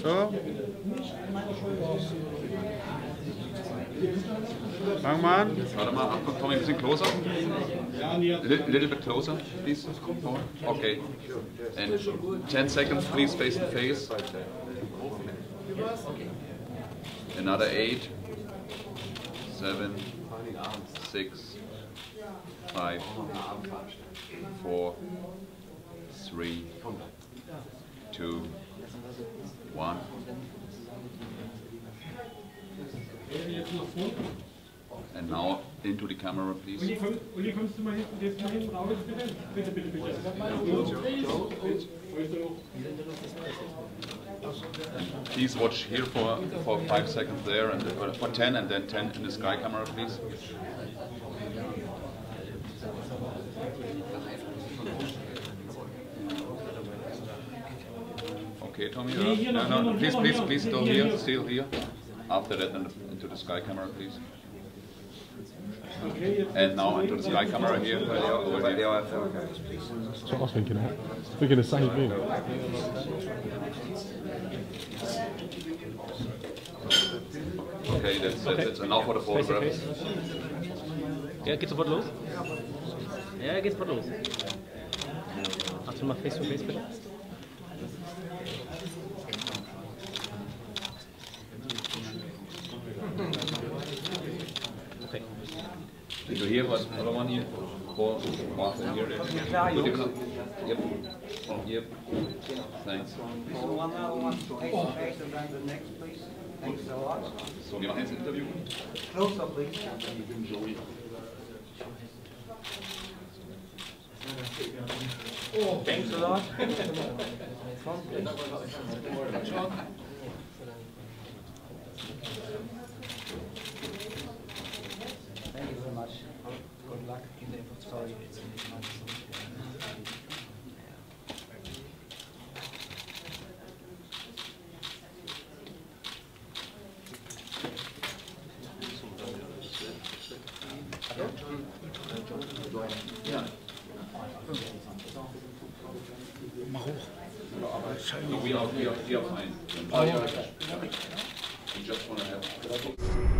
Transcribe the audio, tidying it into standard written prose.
So. Fangen wir an. Warte mal, Tommy, ein bisschen closer. Little bit closer, please. Okay. And 10 seconds, please, face to face. Another 8, 7, 6, 5, 4, 3, 2, 1. And now into the camera, please. Uli, kommst du mal hinten raus, bitte? Bitte, bitte, bitte. Please watch here for 5 seconds there, and for 10, and then 10 in the sky camera, please. Okay, Tommy. No, please, still here. After that, into the sky camera, please. And now into the sky camera here. That's what I was thinking of. Thinking the same thing. Okay, that's enough for the photograph. Ja, geht sofort los? Ja, geht sofort los. Machst du mal face to face bitte? Okay. Did you hear what other one here? For one here. Yep. Yep. Thanks. One face to face and then the next, please. Thanks a lot. So, wir machen jetzt ein Interview. Closer, please. Oh, thanks a lot. Thank you very much. Good luck in the story. Mach hoch. We are fine. We just want to have